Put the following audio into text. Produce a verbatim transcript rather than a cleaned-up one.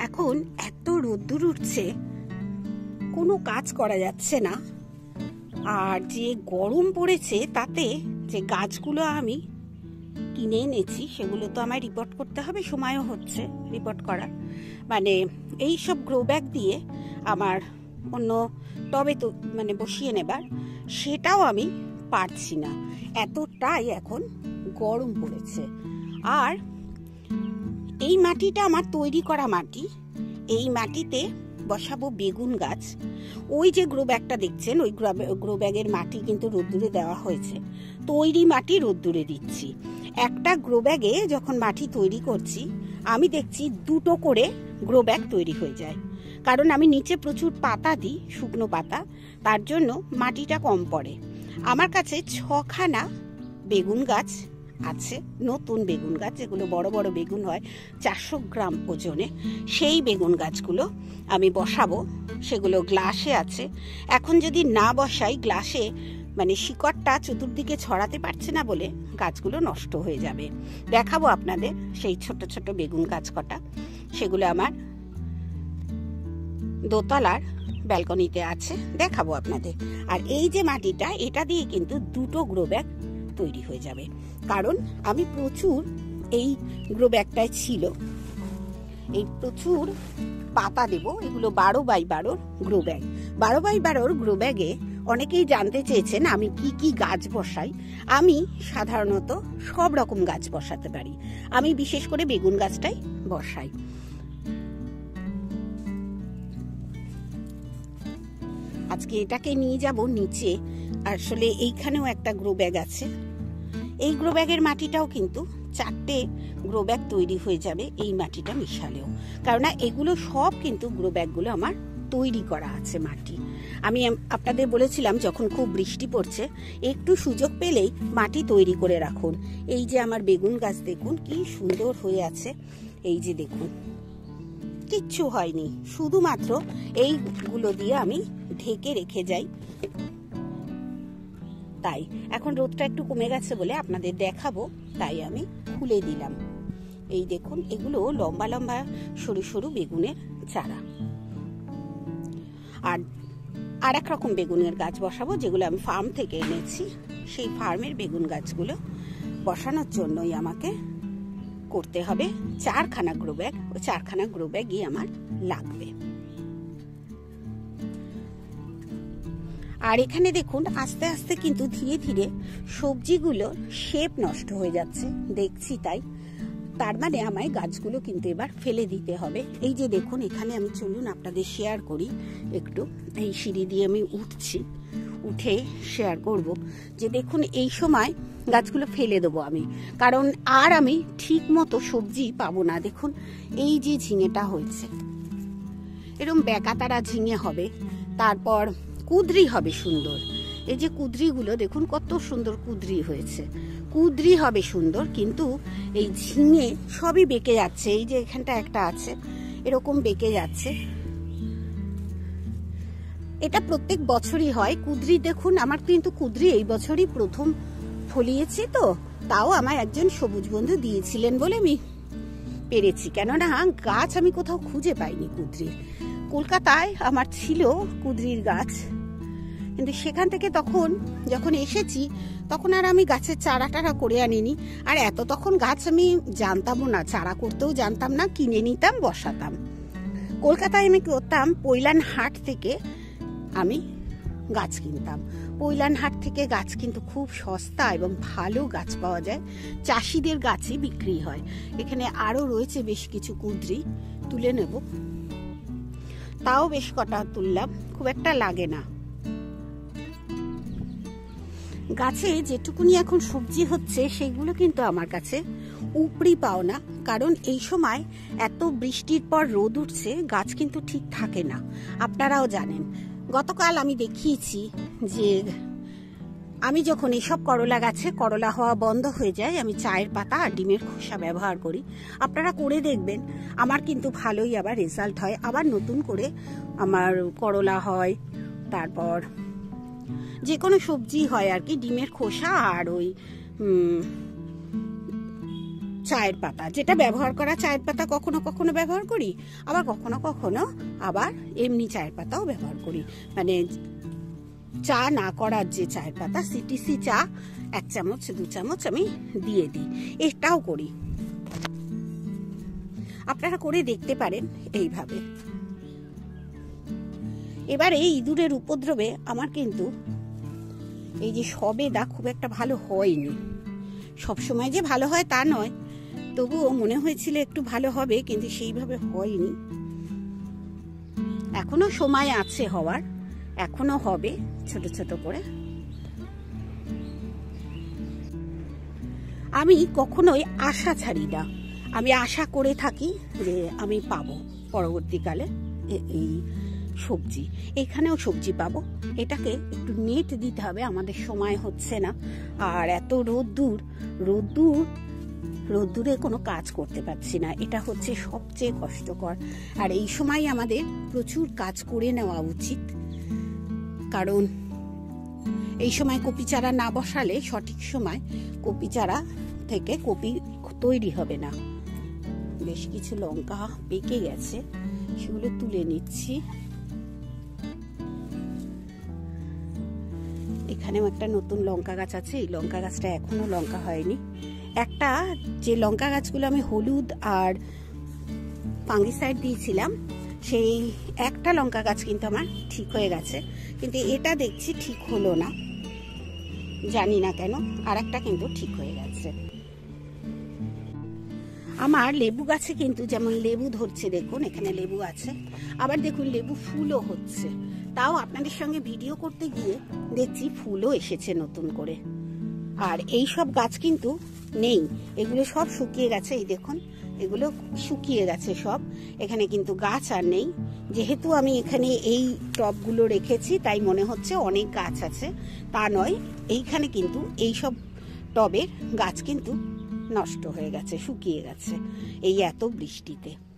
এখন এত রোদ্দুর উঠছে, কোনো কাজ করা যাচ্ছে না। আর যে গরম পড়েছে তাতে যে গাছগুলো আমি কিনে এনেছি সেগুলো তো আমায় রিপোর্ট করতে হবে, সময়ও হচ্ছে রিপোর্ট করার। মানে এই সব গ্রো ব্যাগ দিয়ে আমার অন্য টবে তো মানে বসিয়ে নেবার, সেটাও আমি পারছি না, এতটাই এখন গরম পড়েছে। আর এই মাটিটা আমার তৈরি করা মাটি, এই মাটিতে বসাবো বেগুন গাছ। ওই যে গ্রো ব্যাগটা দেখছেন, ওই গ্রো ব্যাগের মাটি কিন্তু রোদ্দুরে দেওয়া হয়েছে, তৈরি মাটি রোদ্দুরে দিচ্ছি। একটা গ্রো ব্যাগে যখন মাটি তৈরি করছি আমি দেখছি দুটো করে গ্রো ব্যাগ তৈরি হয়ে যায়, কারণ আমি নিচে প্রচুর পাতা দিই, শুকনো পাতা, তার জন্য মাটিটা কম পড়ে। আমার কাছে ছখানা বেগুন গাছ আছে, নতুন বেগুন গাছ, যেগুলো বড় বড় বেগুন হয় চারশো গ্রাম ওজনে, সেই বেগুন গাছগুলো আমি বসাবো। সেগুলো গ্লাসে আছে। এখন যদি না বসাই, গ্লাসে মানে শিকড়টা চতুর্দিকে ছড়াতে পারছে না বলে গাছগুলো নষ্ট হয়ে যাবে। দেখাবো আপনাদের সেই ছোট ছোট বেগুন গাছ কটা, সেগুলো আমার দোতলার ব্যালকনিতে আছে, দেখাবো আপনাদের। আর এই যে মাটিটা, এটা দিয়ে কিন্তু দুটো গ্রো ব্যাগ তৈরি হয়ে যাবে, কারণ আমি প্রচুর এই গ্রো ব্যাগটায় ছিল এই প্রচুর পাতা দেব। এগুলো বারো বাই বারোর গ্রো ব্যাগ। বারো বাই বারোর গ্রো ব্যাগে অনেকেই জানতে চেয়েছেন আমি কি কি গাছ বসাই। আমি সাধারণত সব রকম গাছ বসাতে পারি, আমি বিশেষ করে বেগুন গাছটাই বসাই। আজকে এটাকে নিয়ে যাব নিচে। আসলে এইখানেও একটা গ্রো ব্যাগ আছে, এই গ্রো ব্যাগের মাটিটাও কিন্তু চারটে গ্রো ব্যাগ তৈরি হয়ে যাবে এই মাটিটা মিশালেও, কারণ এগুলো সব কিন্তু গ্রো ব্যাগগুলো আমার তৈরি করা আছে মাটি। আমি আপনাদের বলেছিলাম যখন খুব বৃষ্টি পড়ছে একটু সুযোগ পেলেই মাটি তৈরি করে রাখুন। এই যে আমার বেগুন গাছ দেখুন কি সুন্দর হয়ে আছে, এই যে দেখুন কিচ্ছু হয়নি, শুধুমাত্র এইগুলো দিয়ে আমি ঢেকে রেখে যাই। তাই এখন রোদটা একটু কমে গেছে বলে আপনাদের দেখাবো, তাই আমি খুলে দিলাম। এই দেখুন এগুলো লম্বা লম্বা সরু সরু বেগুনের চারা। আর আর এক রকম বেগুনের গাছ বসাবো, যেগুলো আমি ফার্ম থেকে এনেছি। সেই ফার্মের বেগুন গাছগুলো বসানোর জন্যই আমাকে করতে হবে চারখানা গ্রো ব্যাগ। ওই চারখানা গ্রো ব্যাগই আমার লাগবে। আর এখানে দেখুন আস্তে আস্তে কিন্তু ধীরে ধীরে সবজিগুলো শেপ নষ্ট হয়ে যাচ্ছে, দেখছি তাই। তার মানে আমায় গাছগুলো কিন্তু এবার ফেলে দিতে হবে। এই যে দেখুন এখানে আমি, চলুন আপনাদের শেয়ার করি একটু। এই সিঁড়ি দিয়ে আমি উঠছি, উঠে শেয়ার করব যে দেখুন এই সময় গাছগুলো ফেলে দেবো আমি, কারণ আর আমি ঠিক মতো সবজি পাবো না। দেখুন এই যে ঝিঙেটা হয়েছে, এরকম বেকাতারা ঝিঙে হবে, তারপর কুদরি হবে সুন্দর। এই যে কুদরিগুলো দেখুন কত সুন্দর কুদরি হয়েছে, কুদরি হবে সুন্দর, কিন্তু এই ঝিঙে সবই বেঁকে যাচ্ছে। এই যে এখানটা একটা আছে, এরকম বেঁকে যাচ্ছে। এটা প্রত্যেক বছরই হয় কুদরি। দেখুন আমার কিন্তু কুদরি এই বছরই প্রথম ফলিয়েছে, তো তাও আমার একজন সবুজ বন্ধু দিয়েছিলেন বলে আমি পেরেছি, কেননা গাছ আমি কোথাও খুঁজে পাইনি কুদরির। কলকাতায় আমার ছিল কুদরির গাছ, কিন্তু সেখান থেকে তখন যখন এসেছি তখন আর আমি গাছের চারা টারা করে আনিনি। আর এত তখন গাছ আমি জানতামও না, চারা করতেও জানতাম না, কিনে নিতাম বসাতাম। কলকাতায় আমি করতাম পৈলান হাট থেকে আমি গাছ কিনতাম। পৈলান হাট থেকে গাছ কিন্তু খুব সস্তা এবং ভালো গাছ পাওয়া যায়, চাষিদের গাছই বিক্রি হয়। এখানে আরো রয়েছে বেশ কিছু কুদরি, তুলে নেব। তাও বেশ কটা তুললাম, খুব একটা লাগে না। গাছে যেটুকুনি এখন সবজি হচ্ছে সেগুলো কিন্তু আমার কাছে উপরি পাও না, কারণ এই সময় এত বৃষ্টির পর রোদ উঠছে, গাছ কিন্তু ঠিক থাকে না, আপনারাও জানেন। গতকাল আমি দেখিয়েছি যে আমি যখন এসব করলা গাছে করলা হওয়া বন্ধ হয়ে যায়, আমি চায়ের পাতা আর ডিমের খোসা ব্যবহার করি। আপনারা করে দেখবেন, আমার কিন্তু ভালোই আবার রেজাল্ট হয়। আবার নতুন করে আমার করলা হয়, তারপর যে কোনো সবজি হয় আর কি। ডিমের খোসা আর ওই চায়ের পাতা, যেটা ব্যবহার করা চায়ের পাতা কখনো কখনো ব্যবহার করি, আবার কখনো কখনো আবার এমনি চায়ের পাতাও ব্যবহার করি। মানে চা না করার যে চায়ের পাতা, সিটিসি চা এক চামচ দু চামচ আমি দিয়ে দিই, এটাও করি। আপনারা করে দেখতে পারেন এইভাবে। এবার এই ইঁদুরের উপদ্রবে আমার কিন্তু এই যে সবেদা খুব একটা ভালো হয়নি। সবসময় যে ভালো হয় তা নয়, তবুও মনে হয়েছিল একটু ভালো হবে, কিন্তু সেইভাবে হয়নি। এখনো সময় আছে হওয়ার, এখনো হবে ছোট ছোট করে। আমি কখনোই আশা ছাড়ি না, আমি আশা করে থাকি যে আমি পাবো পরবর্তীকালে এই সবজি, এখানেও সবজি পাবো। এটাকে একটু নেট দিতে হবে, আমাদের সময় হচ্ছে না। আর এত রোদ্দুর, রোদ্দুর রোদ্দুরে কোনো কাজ করতে পারছি না, এটা হচ্ছে সবচেয়ে কষ্টকর। আর এই সময় আমাদের প্রচুর কাজ করে নেওয়া উচিত, কারণ এই সময় কপি চারা না বসালে সঠিক সময় কপি চারা থেকে কপি তৈরি হবে না। বেশ কিছু লঙ্কা পেকে গেছে, সেগুলো তুলে নিচ্ছি। এখানেও একটা নতুন লঙ্কা গাছ আছে, এই লঙ্কা গাছটা এখনো লঙ্কা হয়নি। একটা যে লঙ্কা গাছগুলো আমি হলুদ আর ফাঙ্গিসাইড দিয়েছিলাম, সেই একটা লঙ্কা গাছ কিন্তু আমার ঠিক হয়ে গেছে, কিন্তু এটা দেখছি ঠিক হলো না, জানি না কেন। আর একটা কিন্তু ঠিক হয়ে গেছে। আমার লেবু গাছে কিন্তু যেমন লেবু ধরছে, দেখুন এখানে লেবু আছে, আবার দেখুন লেবু ফুলও হচ্ছে। তাও আপনাদের সঙ্গে ভিডিও করতে গিয়ে দেখছি ফুলও এসেছে নতুন করে। আর এই সব গাছ কিন্তু নেই, এগুলো সব শুকিয়ে গেছে। এই দেখুন এগুলো শুকিয়ে গেছে সব, এখানে কিন্তু গাছ আর নেই। যেহেতু আমি এখানে এই টবগুলো রেখেছি তাই মনে হচ্ছে অনেক গাছ আছে, তা নয়। এইখানে কিন্তু এই সব টবের গাছ কিন্তু নষ্ট হয়ে গেছে, শুকিয়ে গেছে এই এত বৃষ্টিতে।